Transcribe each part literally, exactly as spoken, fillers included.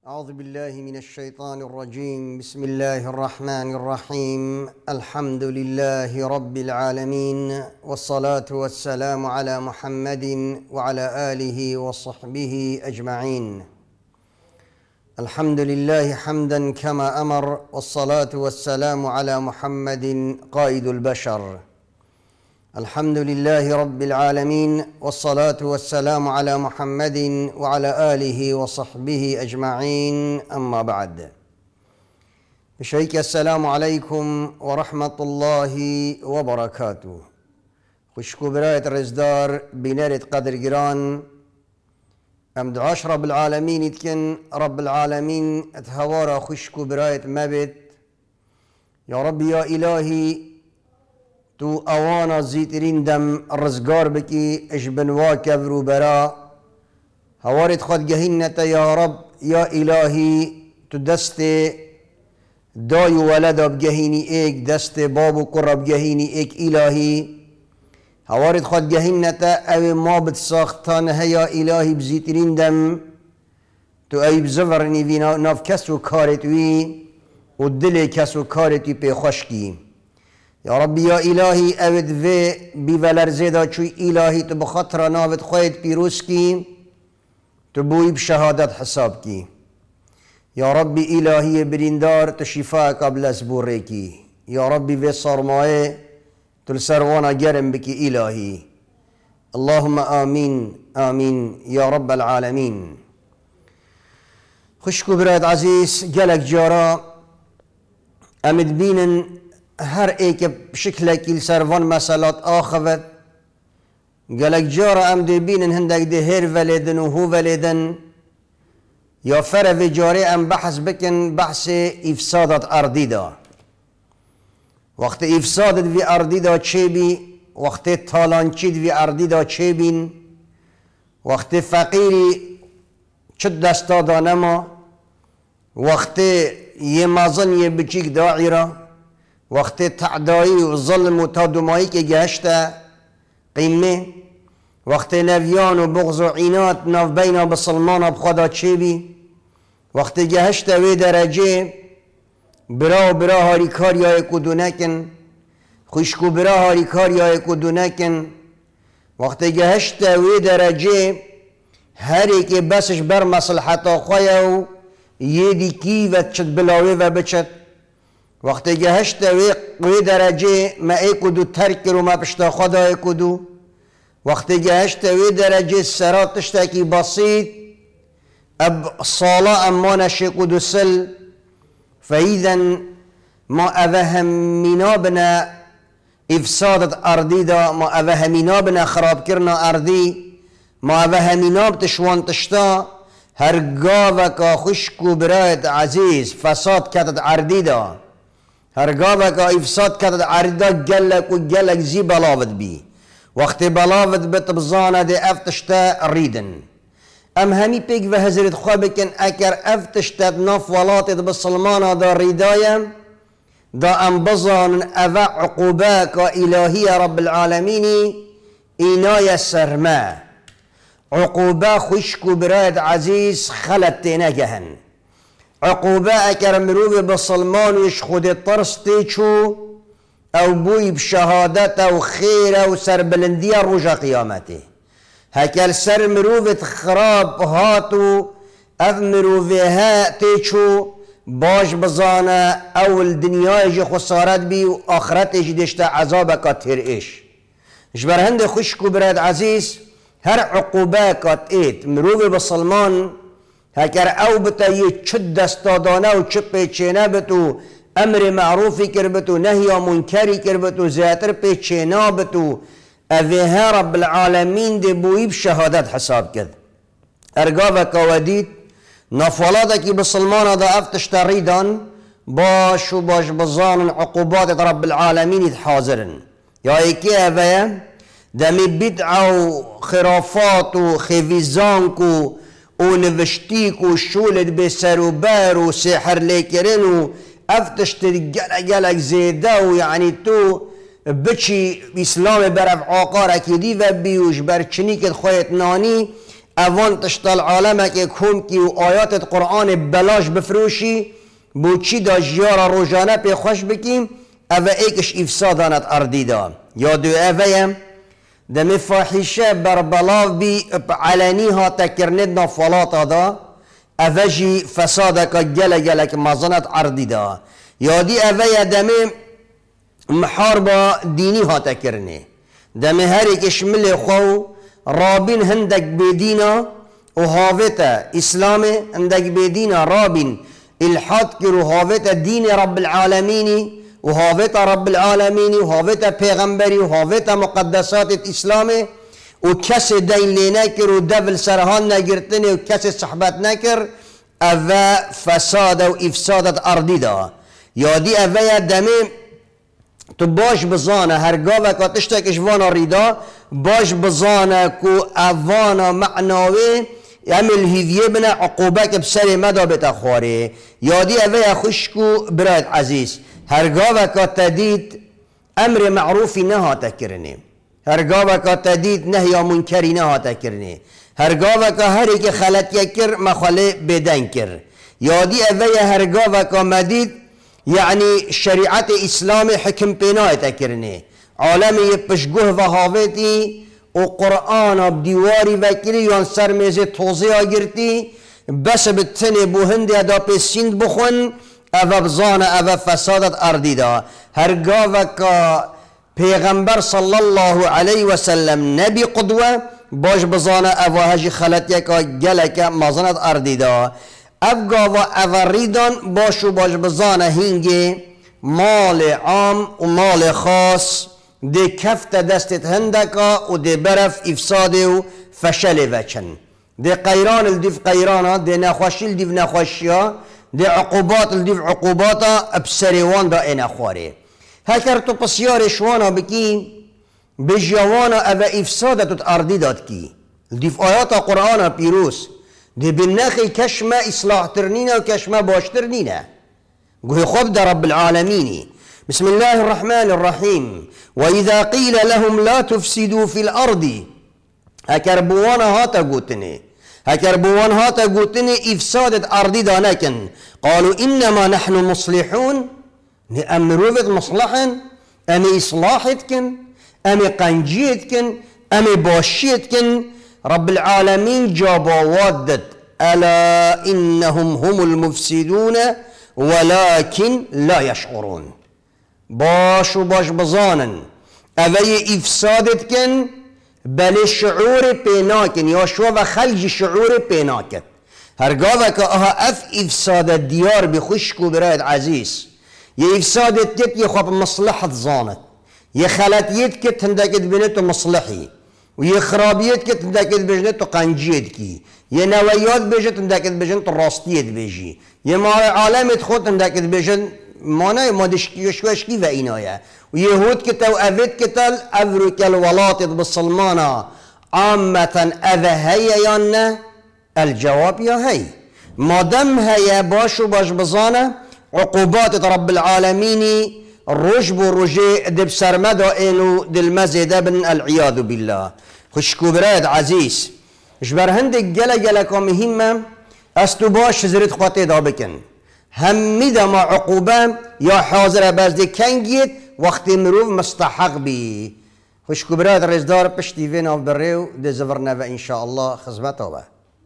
أعوذ بالله من الشيطان الرجيم. بسم الله الرحمن الرحيم. الحمد لله رب العالمين، والصلاة والسلام على محمد وعلى آله وصحبه أجمعين. الحمد لله حمدا كما أمر، والصلاة والسلام على محمد قائد البشر. الحمد لله رب العالمين، والصلاة والسلام على محمد وعلى آله وصحبه أجمعين. أما بعد، بشيك السلام عليكم ورحمة الله وبركاته. خوشكو براية رزدار بنارة قدر جيران أم دعاش رب العالمين يتكن رب العالمين اتهوارا خوشكو براية مبت. يا رب يا إلهي، تو اوانا زیترین دم رزگار بکی اجبنوا کبرو برا هوارت خود گهینتا یا رب یا الهی. تو دست دای ولد بگهینی ایک، دست باب و قرب گهینی ایک الهی. هوارت خود گهینتا او ما بتساختان هیا الهی بزیترین دم تو ای بزورنی وی ناف کس و کارت وی و دل کس و کارت وی پی خوشکی. یا رب یا الهی اود و بی ولرزیدا چوی الهی تو بخاطر ناوت خواهد پیروز کی، تو بوی بشهادت حساب کی. یا رب الهی بریندار تو شفا قبل از بوره کی. یا رب و سرمایه تو لسروانا گرم بکی الهی. اللهم آمین آمین یا رب العالمین. خوشکو براد عزیز، گلک جارا امد بینن هر ایک بشکل کل سروان مسالات آخوت گلک جارا ام دی بینن هندک دی هر ولیدن و هو ولیدن یا فر و جاری ام بحث بکن بحث افسادت اردی دا. وقت افسادت وی اردی دا چه بی؟ وقت تالانچید وی اردی دا چه بین؟ وقت فقیری چه دستا دانما؟ وقت یه مازن یه بچیک داعی را، وقت تعدایی و ظلم و تادمایی که گشته قیمه، وقت نویان و بغض و عینات ناف بینا بسلمان بخدا چه بی؟ وقت گهشته وی درجه برا و برا هاری کار یا کدو نکن، خوشکو برا هاری کار یا کدو نکن. وقت گهشته وی درجه هری که بسش بر مصلحتا خواه و یه دی کی و چد بلاوی و بچد. وقتی گهشت وی درجه ما ای کدو ترک رو ما پشتا خدا ای کدو. وقتی گهشت وی درجه سرات تشتاکی بسیط اب صالا اما نشی کدو سل. فایذن ما اوهمینا بنا افسادت اردی دا، ما اوهمینا بنا خراب کرنا اردی، ما اوهمینا بتشوان تشتا هرگاه که خوشکو برایت عزیز فساد کتت اردی دا، هرگاه که افساد کتد عردا گلک و گلک زی بلاوت بی. وقت بلاوت بت بزانه ده افتشتا ریدن. ام همی پیگ و حضرت خواه بکن اکر افتشتا ناف ولاتت بسلمانا دا ریدایم دا ام بزان اوه عقوبه که الهی رب العالمینی اینای سرما. عقوبه خوشکو برایت عزیز خلط تینگهن. عقوبه اکر مروف بسلمانوش خود ترس تیچو او بوی بشهادت او خیر او سربلندی روژا قیامته. هکل سر مروفت خراب هاتو اف مروفه ها تیچو باش بزانه اول دنیای خسارت بی و آخرتش دشتا عذاب کتر ایش. جبر هند خوشکو براد عزیز، هر عقوبه کت ایت مروف بسلمان هکر او بتا یه چه دستادانه و چه پیچینه بتو امر معروفی کر بتو نهی منکری کر بتو زیادر پیچینه بتو اوه رب العالمین ده بویب شهادت حساب کد. ارگاوه کودید نفولاده که بسلمانه ده افتش تریدان باش و باش بزان عقوبات رب العالمین حاضرن. یا ایکی اوه دمی بدع و خرافات و خویزانک و او نوشتیک و شولد به سر و بر و سحر لیکرن و افتشت گلک گلک زیده و یعنی تو بچی اسلام برف آقار اکیدی و بیوش برچنی که خواهد نانی اوان تشتال عالمك يكون كي و آيات القرآن بلاش بفروشي بو چی دا جیارا روزانه پی خوش بکیم اوه ایکش افسادانت اردی دا یا دو اوه دم فاحشه بر بلاو بی علنی ها تکرند نافالات دا اوه جی فسادک گل گلک مزانت اردی دا یا دی اوه دم محاربه دینی ها تکرنه دم هر ایکش مل خو رابین هندک بدینا و هاوتا اسلام هندک بدینا رابین الحاد کرو هاوتا دین رب العالمین و هاوتا رب العالمین و هاوتا پیغمبری و هاوتا مقدسات الاسلام و کس دین لی نکر و دول سرهان نگرتنی و کس صحبت نکر اوه فساد و افسادت اردی دا یادی اوه دمه تو باش بزانه هرگاه که تشتکش وانا ریدا باش بزانه که اوانا معناوه عمل هیویه بنا عقوبه که بسر مدا بتخواره یادی اوه خوشکو براد عزیز هرگاه که تدید امر معروفی نها تکرنه هرگاه که تدید نهی منکری نها تکرنه هرگاه که هری که خلط یکر مخاله بدن کر یادی اوه هرگاه که مدید یعنی شریعت اسلام حکم پینای تکرنه عالمی پشگوه و هاویتی و قرآن بدیواری وکیلی یان سرمیزه توضیح گرتی بس بتنی بوهندی ادا پیسیند بخون او بزان او فسادت اردی دا هرگاه وکا پیغمبر صلی الله علیه و سلم نبی قدوه باش بزان او هجی خلط یکا گلک مزانت اردی دا افگا و اوریدان باشو باش بزان هینگی مال عام و مال خاص دی کفت دستت هندکا و دی برف افساد و فشل وچن دی قیران الدیف قیرانا دی نخوشی الدیف نخوشیا دی عقوبات الدیف عقوباتا ابسریوان دا این اخواره هکر تو پسیار شوانا بکی بجوانا او افسادت اردی داد کی الدیف آیات قرآن پیروس دی بالنخی کشما اصلاح ترنینا و کشما باشترنینا گوه خوب در رب العالمینی بسم الله الرحمن الرحيم وإذا قيل لهم لا تفسدوا في الأرض هكربوان هاتا قوتني هكربوان هاتا قوتني إفساد أرضي دانكن قالوا إنما نحن مصلحون نأمروا مصلحا أمي إصلاحتكن أمي قنجيتكن أمي باشيتكن رب العالمين جابوا وادت ألا إنهم هم المفسدون ولكن لا يشعرون باش و باش بزانن اوی افسادت کن بل شعور پیناکن یا شو و خلج شعور پیناکت هرگاه که اها اف افسادت دیار بخشکو برای عزیز یه افسادت کت یه خواب مصلحت زانت یه خلطیت کت هندکت بینتو مصلحی و یه خرابیت کت هندکت بجنتو قنجیت کی یه نویات بجت هندکت بجنتو راستیت بجی یه مار عالمت خود هندکت بجن مانای مادشکیوشکوشکی و اینایه و یهود کتا و اوید کتا افروک الولاتت بسلمانا عامتا اوه هیا یا نه الجواب یا هی مادم هیا باشو باش بزانه عقوبات رب العالمینی رجب و رجی دب سرمدا اینو دل مزیده بن العیاذ بالله خوشکو براد عزیز جبر هندک گله گله که مهمه استو باش زرد خواته دا بکن همی دا ما عقوبه یا حاضر بازده کنگید وقتی مروف مستحق بی خوشکو براد رزدار پشتی وین آف بریو ده زورنه و انشاءالله خزمت آبه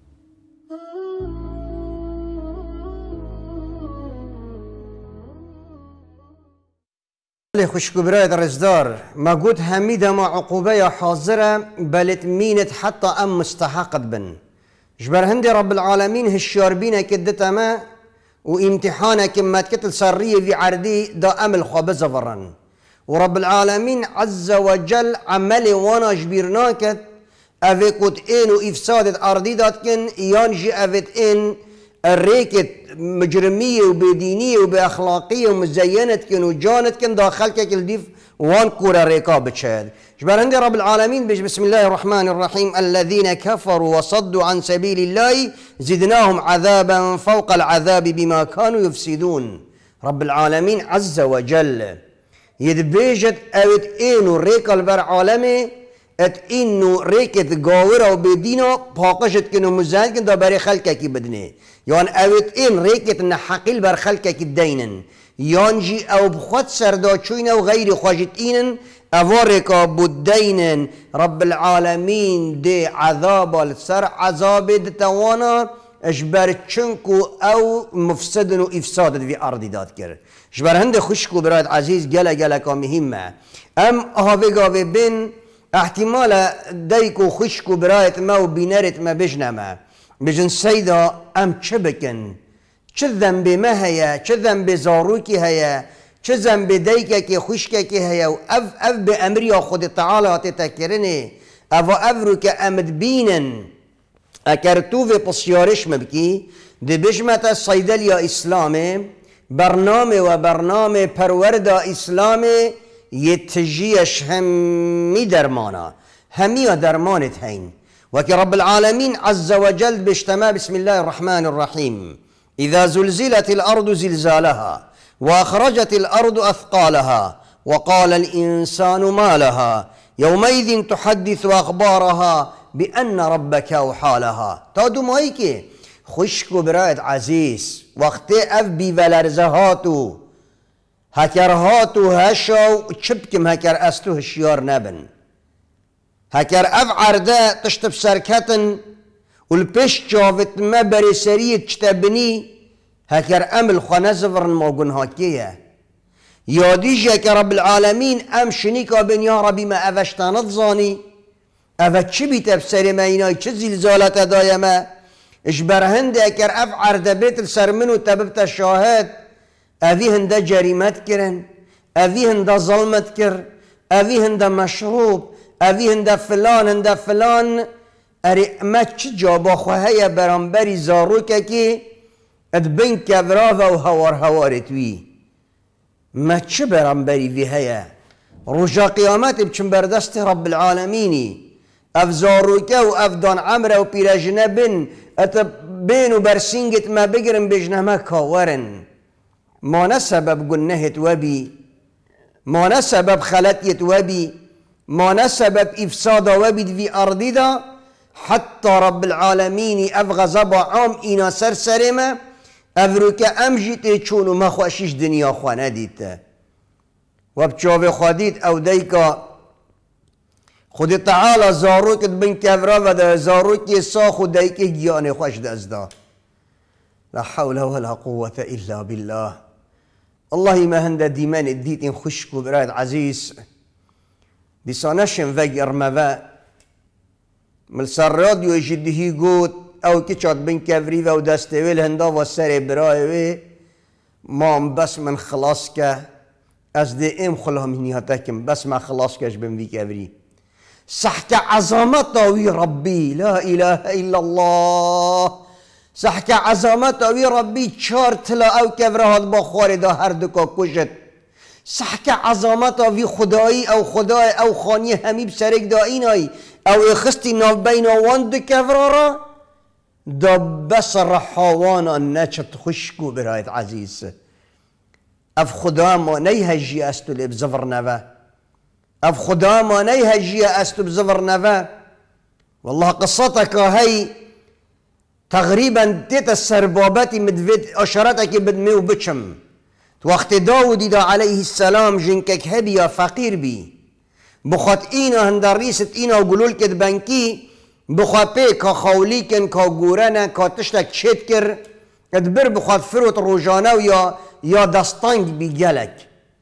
خوشکو براد رزدار ما قلت همی دا ما عقوبه یا حاضره بلت مینت حتی ام مستحقت بن جبر هندي رب العالمين هالشاربين كدتا ما وامتحانك كما تكتل سرية في عردي دا أمل خبز فرن ورب العالمين عز وجل عملي وانا جبيرناكت أفكت إن وإفسادت أرضي داتكن يانجي أفت إن الريكت مجرمية وبدينية وبأخلاقية ومزينتكن وجانتكن داخلك الديف وان كورا ريكاب تشاد جبر عندي رب العالمين بيش بسم الله الرحمن الرحيم الذين كفروا وصدوا عن سبيل الله زدناهم عذابا فوق العذاب بما كانوا يفسدون رب العالمين عز وجل يدبيجت اوت اينو ريكال بر عالمي ات اینو ریکت گاورا و بدینا پاقشت کنو مزند کن دا برای خلقه کی بدنه یان اوت این ریکت نحقیل بر خلقه کی دینن یان جی او بخواد سردا چوین و غیر خواجت اینن اوارکا بدینن رب العالمین دی عذاب سر عذاب دتوانا اجبر چنکو او مفسد و افساد في ارض داد کرد اجبر هند خشکو برایت عزیز گله گله کا مهمه ام هاوی گاوی بین احتمال دایکو خشکو برایت ما و بینرت ما بجنمه بجن سیدا ام چه بکن چه ذنب ما هيا چه ذنب زاروکی هيا چه ذنب دایکه که خشکه که هيا و اف اف به امری خود تعالی تتکرنه او افرو که امد بینن اگر تو و پسیارش مبکی دی بجمت صیدلیا اسلام برنامه و برنامه پرورد اسلام يتجيش همي درمانا همي درمانت هين وكي رب العالمين عز وجل باشتما بسم الله الرحمن الرحيم إذا زلزلت الأرض زلزالها وأخرجت الأرض أثقالها وقال الإنسان ما لها يومئذ تحدث أخبارها بأن ربك أوحى لها تادو مايكي خشكو برايد عزيز وقت أف بيولرزهاتو هكر هاتو هشو چبكم هكر استو هشيار نبن هكر اف عرده تشتب سركتن والبش جاوت ما برسرية تشتبني هكر امل خنزفرن موقن هاكيه ياديجي هكر رب العالمين ام شنيكا بن يا ربي ما افشتانت ظاني افا چي بيتب سري ما ايناي چه زلزالت دايما اجبر هند هكر اف عرده بيت السرمنو تببت الشاهد اوی هنده جریمت کرن اوی هنده ظلمت کر اوی هنده مشروب اوی هنده فلان هنده فلان اری ما چه جابا خواهی برانبری زاروکه که ادبین کبراوه و هوار هوارت وی ما چه برانبری وی هیا رجا قیامت بچن بردست رب العالمینی اف زاروکه و اف دان عمره و پیرجنه بین ات بین و برسینگت ما بگرن بجنه ما کاورن ما نسبب قنهت وبي ما نسبب خلتيت وبي ما نسبب إفساد وبي في أرضنا حتى رب العالمين أفغزب عام إنا سرسرما أفرك أمجت چونو ما خوشش دنيا خوانه ديت وبچاو خاديت أو ديكا خود تعالى زاروك بن كفرا ودا زاروك يساخو ديك جيان خوش دازدا لا حول ولا قوة إلا بالله الله ما هنده ديمان الديت خشكو براد عزيز بسانشن وجر موا ملسر راديو جدهي قوت او كيشات بن كفري و دستويل هنده و سر برايوي مام بس من خلاص که از دي ام خلها منياتكم بس ما خلاص كش بن في كفري سحك عظمته ربي لا اله الا الله سحك عظمت اوی ربی چار تلا او کفرهات با خارده هر دکا کشت سحك عظمت اوی خدایی او خدای او خانی همی بسرک دا اینای او اخستی ناف بین وان دو کفرارا دا بس رحاوانا نچت خشکو برایت عزیز اف خدا ما نیهجی استو لی بزفر نوه اف خدا ما نیهجی استو بزفر نوه والله قصتك هاي تقريبا تيت السرباباتي مدفد اشارتك بدمي وبتشم وقت داود دا عليه السلام جنكك هبيا فقير بي بخات اينا هندريست اينا وقلول كد بنكي بخات بي كا خوليكن كا قورانا كا تشتك شتكر ادبر بخات فروت روجانا ويا يا دستانج بيجالك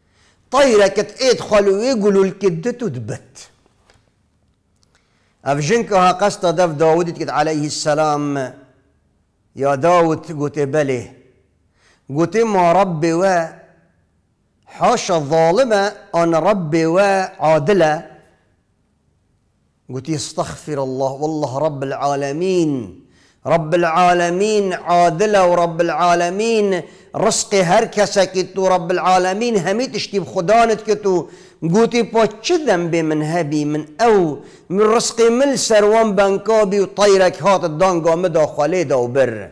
طيرك ايد خلوي قلول كدتو دبت افجنكها قصة دف داود كد عليه السلام يا داود قلت بله قلت ما ربي و حاشا الظالمة أن ربي و عادلة قلت استغفر الله والله رب العالمين رب العالمين عادلة ورب العالمين رزقي هركسة كتو رب العالمين هميت اشتي بخدانت كتو قوتي بوچ ذنبي من هبي من او من رزقي مل سروان بنكابي وطيرك هات الدانقا مدا خاليدا وبر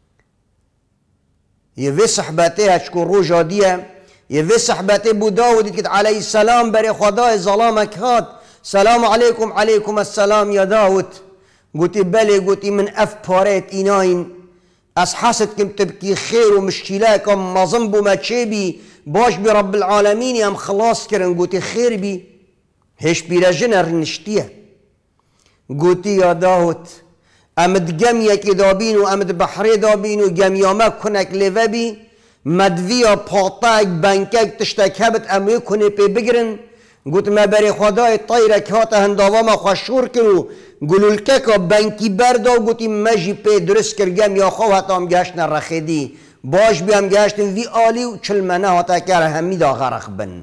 يفي صحباتي هشكو روجا ديا يفي صحباتي بو داود عليه السلام بري خداي ظلامك هات سلام عليكم. عليكم السلام يا داود. قلت بلي. قلت من اف باريت ايناين از حست كم تبكي خير ومشكلاكم ما ظنبو ما تشيبي باش برب العالمين يا خلاص كرن. قلت خير بي هيش بيرجنر نشتيه. قلت يا داود امد جميا كدابين وامد بحري دابين وجميا ما كنك لفبي مدفيا باطاك بانكاك تشتك هبت امي كوني بي بقرن. قلت ما بري خداي طيرك هاتا هنداوا ما خوشور كرو قلوا الكاكا بانكي بردا. وقلت ماجي بي درس كر جميا خو هاتا ام جاشنا رخيدي باش بيام جاشتن في آلي وچل منا هاتا كار همي دا غرق بن.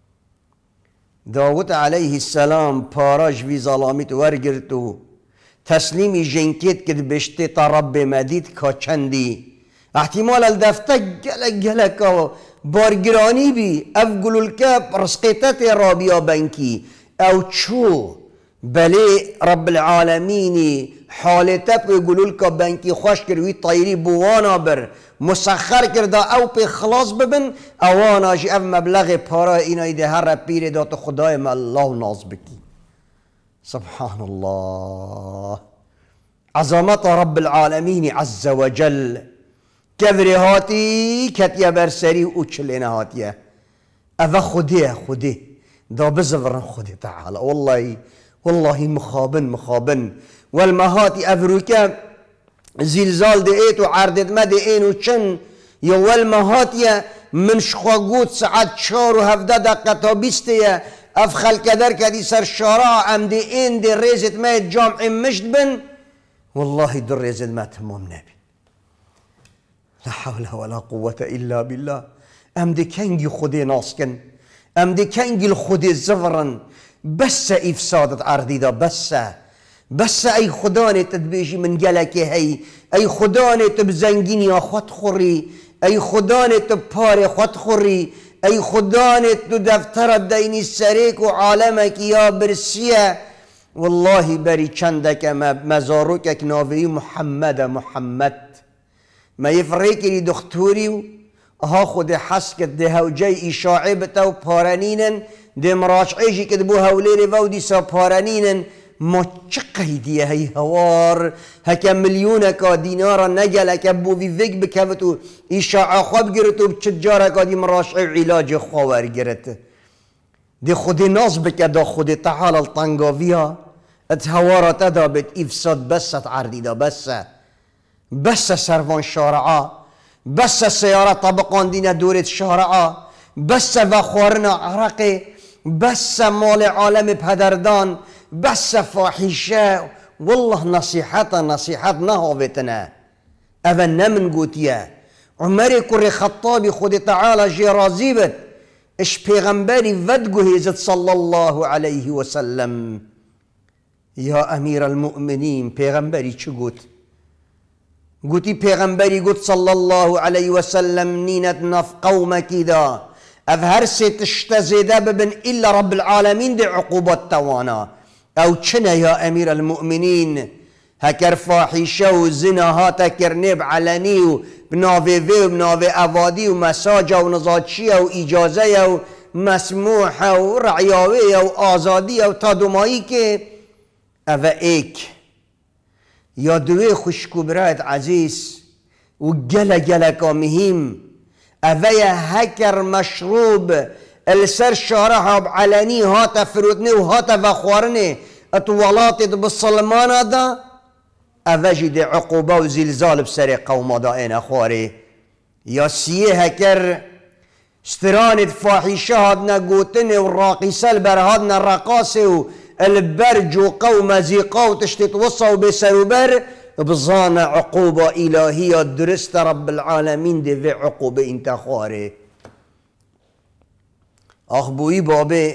داود عليه السلام پاراج في ظلامت ورگرتو تسليمي جنكيت كد بشتي رب مديد كا چندي احتمال الدفتك جلك جلك بارگراني بي افقلوا الكاب رسقيتات رابيا بنكي او چو بلي رب العالمين حالتك يقولوا لك بنكي خوش كروي طيري بوانا بر مسخر کرده او پی خلاص ببن اوانا جی اف مبلغ پارا اینا ایده هر پیر دات خدای ما الله ناز بکی. سبحان الله عظمت رب العالمين عز وجل كبري هاتي كتيا برسري وچلنا هاتيا اذا خديه خديه دا بزفرن خديه تعالى والله والله مخابن مخابن والمهاتي افروكا زلزال دي ايت وعردت ما دي اين وچن يوال مهاتيا من شخواقوت ساعت شار و هفده دقیقه بیستیه اف خلق در کدی سر شارع ام دي اين دي ريزت ما جامع مشت بن والله در ريزت ما تمام نبي. لا حول ولا قوة الا بالله. ام دي كنجي خدي ناسكن ام دي كنجي الخدي زفرن بس افسادت عردي دا بس بس اي خداني تدبيجي من جلك هي اي خداني تبزنجيني يا خط خوري اي خداني تباري خط خوري اي خداني تدفتر الديني السريك وعالمك يا برسيا والله بري چندك مزاروكك نافي محمد محمد ما يفريك لي دكتوري ها خد حسك ده وجاي اشاعبته وبارانينن دي مراجعيجي كتبوها وليري فودي سا بارانينن ما چقيدي هي هوار هكا مليونك دينار نجلك ابو في فيك بكفتو اشاعة خواب جرتو بتجارك دي مراجعي علاج خوار جرت دي خدي نصبك دا خدي تعالى الطنقافيها اتهوارة تدابت افساد بس تعردي دا بس بس سرفان شارعة بس السيارة طبقان دينا دورة شارعة بس فخورنا عرقي بس مال عالم بهدردان بس فاحشة والله نصيحة نصيحة نهوفتنا أفن من قوتيا عمري كري خطابي خدي تعالى جي رازيبت اش پیغمبري ودقو هيزت صلى الله عليه وسلم يا أمير المؤمنين پیغمبري چو قوت قوتي پیغمبري قوت صلى الله عليه وسلم نينت نف قومك دا أظهر ستشتزيدا ببن إلا رب العالمين دي عقوبات توانا او چنه يا امير المؤمنين هكر فاحشه وزنا هاتا كرنب علني وبنافي في وبنافي افادي ومساجه ونزاتشيه واجازه ومسموحه ورعياويه وازاديه وتادمائي كي افا ايك يا دوي خشكو براد عزيز وجلا جلا مهم افا يا هكر مشروب السر شارعها بعلني هاتا فروتني وهاتا فخورني اطولاتي بالصلمانة دا افاجد عقوبة وزلزال بسري قوم دائن اخواري يا سيه هكر استرانة فاحشة هادنا قوتني والراقصة البر هادنا الرقاصة والبرج وقوم زيقا وتشتت وصا وبسروبر بظانا عقوبة إلهية درست رب العالمين دي في عقوبة انت اخواري اخبوي بابي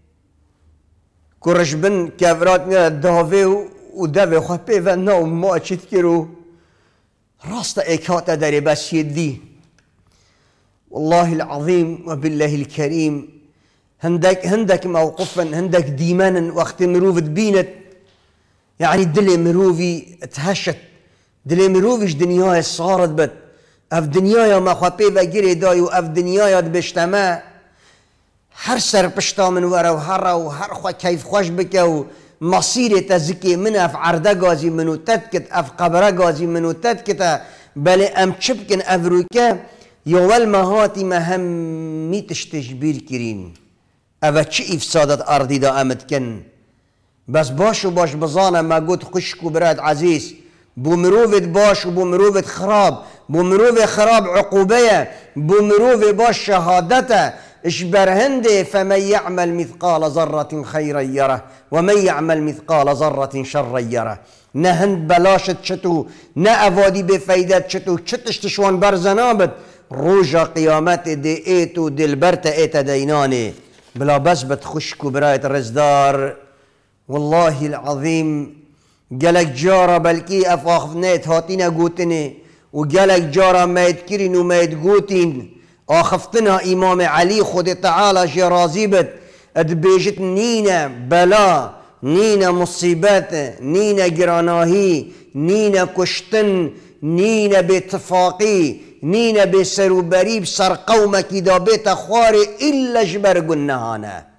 كرش بن كافرات نيا دافي ودافي خبي فنا ما اشيت كيرو راست ايكاتا داري بس يدي والله العظيم وبالله الكريم هندك هندك موقفا هندك ديمانا وقت مروف بينت يعني دلي مروفي تهشت دلي مروفيش دنياي صارت بت اف دنياي ما خبي فجري داي واف دنياي بجتماع هر سر پشتا من وره و هر و هر خوا کیف خوش بکه و مصیر تزکی من اف عرده گازی منو تد کت اف قبره گازی منو تد کت بله ام چپ کن اف روکه یوال مهاتی مهمی تشتجبیر کرین اوه چه افسادت ارضی دا امد کن بس باش و باش بزانه ما گود خشک و براد عزیز بو مروفت باش و بو مروفت خراب بو مروف خراب عقوبه بو مروف باش شهادته اش برهنده فمن يعمل مثقال ذرة خيرا يره ومن يعمل مثقال ذرة شرا يره نه هند بلاشت چتو نه اوادی بفیدت چتو چتش تشوان برزنابت روجا قیامت دی ایتو دلبرت ایت دینانه بلا بس بت خشکو برایت رزدار والله العظيم قالك جارة بلكي افاخفنيت هاتينا قوتني وقالك جارة ما يتكرين وما يتقوتين اخفتنا امام علي خود تعالى جرازيبت ادبيجت نينا بلا نينا مصيبات نينا جراناهي نينا كشتن نينا باتفاقي نينا بسروبري بسر قومك دا بيت خواري الا جبر قنهانا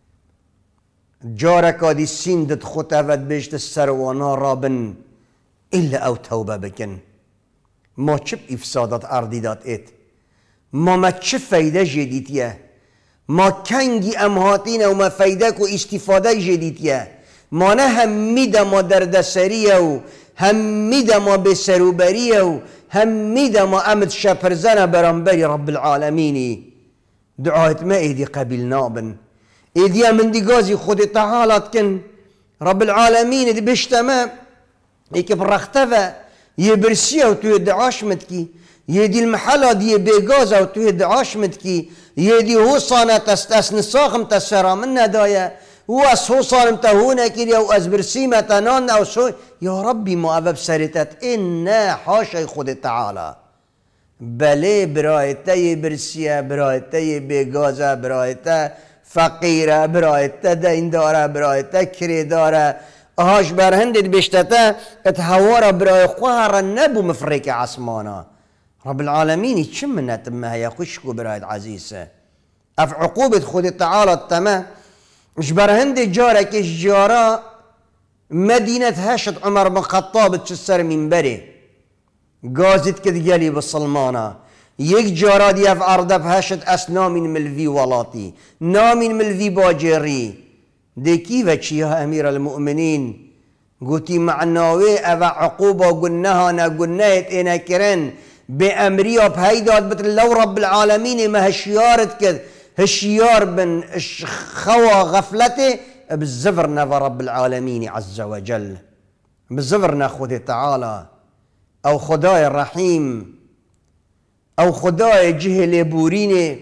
جارك دي سندت خطفت بيشت السروانا رابن الا او توبه بكن ما چب افسادات ارضي دات ات ما ما چه فايده جديديه ما كنجي امهاتين وما فايدك و استفاده جديديه ما نه هميده ما دردسريه و هميده ما بسروبريه و هميده ما امد شپرزنه برانبري رب العالمين دعايت ما ايدي قبلنا بن ايديا من دي غازي خود تعالى كن رب العالمين دي بشتما ايك برختفا يبرسيا وتو دعاش متكي يدي المحلة دي بيغازا وتو دعاش متكي يدي هو صانة تستسن صاغم تسرى من ندايا واس هو صانم تهونا كيريا واس برسيمة تنان او سو يا ربي ما ابب سرتت انا حاشا خود تعالى بلي برايتا يبرسيا برايتا يبيغازا برايتا فقيره برايتا دين داره برايتا كري داره اهاش برهندت بشتتا اتهوارا براي خوهر النبو مفريك عصمانا رب العالمين چم منت ما هي خشكو برايت عزيزة اف عقوبة خود تعالى التما مش برهند جارك جارا مدينة هاشت عمر بن خطاب تشسر من بري قازت كدقالي بالصلمانة یک جارا دیف عرضه بهشت اس نامین ملوی ولاتی نامین ملوی باجری دیکی و چیها امیر المؤمنین گوتی معناوی او عقوبه قلناها نا قلناهت اینا کرن به امریا بهیداد بتر لو رب العالمین ما هشیارت کد هشیار بن خوا غفلته بالزفرنا رب العالمين عز وجل بالزفرنا خود تعالى او خداي الرحيم او خدای جهل بورینه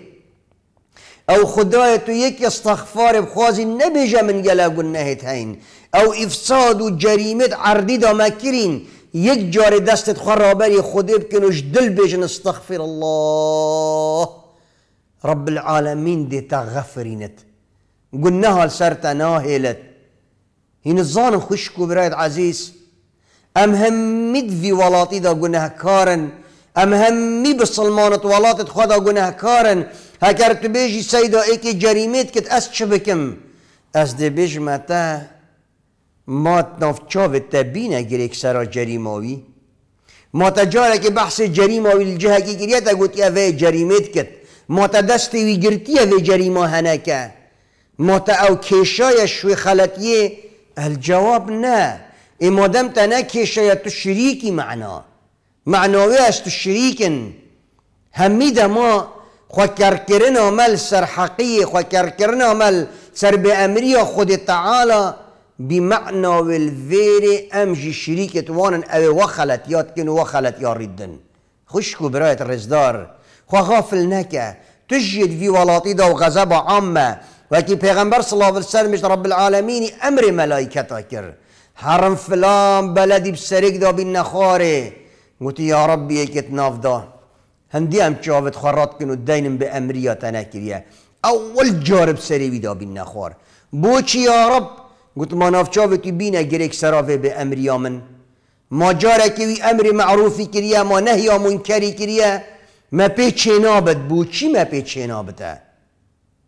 او خدای تو یک استغفار بخوازی نبیجه من گلا گناهت هین او افساد و جریمت عردی دا مکرین یک جار دستت خرابری خودی بکنوش دل بیجن استغفر الله رب العالمین دی تغفرینت گناها لسرتا ناهلت هین الظان خوشکو براید عزیز ام همید في ولاطی دا گناه کارن ام همي بسلمانت ولاتت خدا گناه کارن هکرت بیجی سیدا ایکی جریمت کت از چه بکم از دی بیج متا ما نافچاوت تبینه گریک سرا جریماوی ما تجاره که بحث جریماوی الجهه کی گریه تا گوتی اوه جریمت کت ما تا دستی وی گرتی اوه جریما هنکه ما تا او کشای شوی خلطیه الجواب نه اما دم تا نه کشای تو شریکی معنا معناوی است شریکن همیده ما خوکر کرن عمل سر حقیه خوکر کرن عمل سر به امری خود تعالی بمعنى الفيري امجي شريكة وانا او وخلت يات كن وخلت يا ردن خشكو براية الرزدار خو غافل نكا تجد في ولاطيدا وغزبة عامة وكي پیغمبر صلى الله عليه وسلم رب العالمين امر ملائكة كر حرم فلان بلدي بسرق دا بالنخاري قلت يا ربي يكت نافدا هندي ام شافت خرات كنو دينم بامرية تناكريا اول جارب سريوي دا بالنخار بوچي يا رب قلت ما نافچاوتی بینه گریک سرافه به امریا من ما جاره که وی امر معروفی کریه ما نهیا منکری کریه ما پیچه نابد بو چی ما پیچه نابده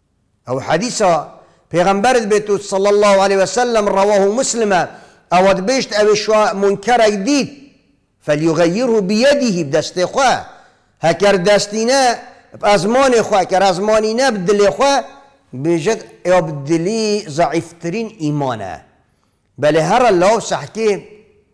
او حديثا پیغمبر بيتو صلى الله عليه وسلم رواه مسلم او بيشت او شو منكر جديد فليغيره بيده بدست خواه هكر دستينا بأزمان خواه كر أزمانينا بدل خواه بجد ابدلي ضعيفترين إيمانه بل هر الله سحكي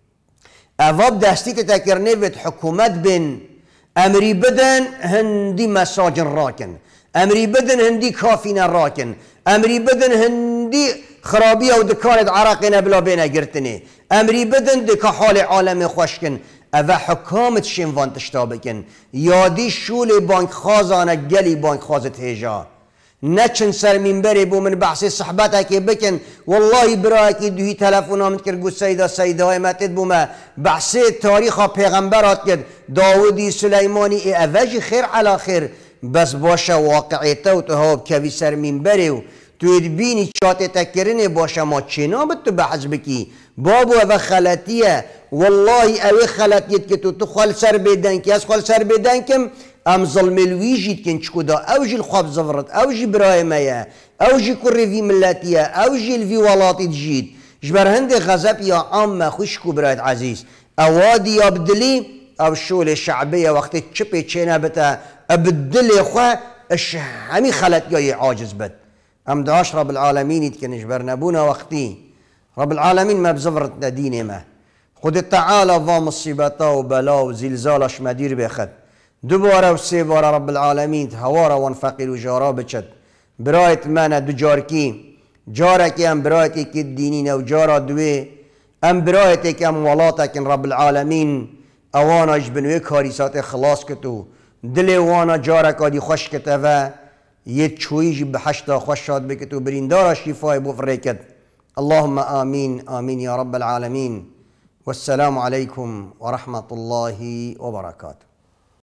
أفاب دستي تتكرني بيت حكومات بين أمري بدن هندي مساجن راكن أمري بدن هندي كافينا راكن أمري بدن هندي خرابية ودكانة عراقنا بلا بينا قرتني أمري بدن دك حال عالم خوشكن أفا حكامة شنفان تشتابكن يادي شولي بانك خازانة قلي بانك خازت هجا نچن سر منبری بو من بحث صحبتها که بکن والله برای که دوی تلفن آمد کرد گو سیدا سیدا های متد بو ما بحث تاریخ پیغمبرات کرد داودی سلیمانی ای اوجی خیر علا خیر بس باشه واقعیتا و تو ها کوی سر منبری و تو بینی چات تکرینه باشه ما چنا بد تو بحث بکی بابو او خلطیه والله او خلطیت که تو تو خال سر بیدن که از خال سر بیدن کم ام ظلم الويجيت كن شكودا اوجي الخواب زفرت اوجي برايمايا اوجي كوري في ملاتيا اوجي الفي ولاتي تجيد جبر هندي غزب يا عامة خوشكو برايت عزيز اوادي يا بدلي او الشولة الشعبية وقت تشبي تشينا بتا ابدلي خوا اش همي خلت يا عاجز بد ام داش رب العالمين يتكن جبر نبونا وقتي رب العالمين ما بزفرتنا ديني ما خد تعالى ضام مصيبتا وبلا وزلزالش مدير بيخد دوباره و سه باره رب العالمین هواره وان فقیر و جارا بچد برایت من دو جارکی جارکی هم برایت که دینین و جارا دوی ام برایت که ام ولاتک رب العالمین اواناش بنوی کاریسات خلاص کتو دل وانا جارکا دی خوش کته و یه چویش به حشتا خوش شاد بکتو بریندارا شفای بفرکت اللهم آمین آمین یا رب العالمین والسلام عليكم ورحمة الله وبركاته.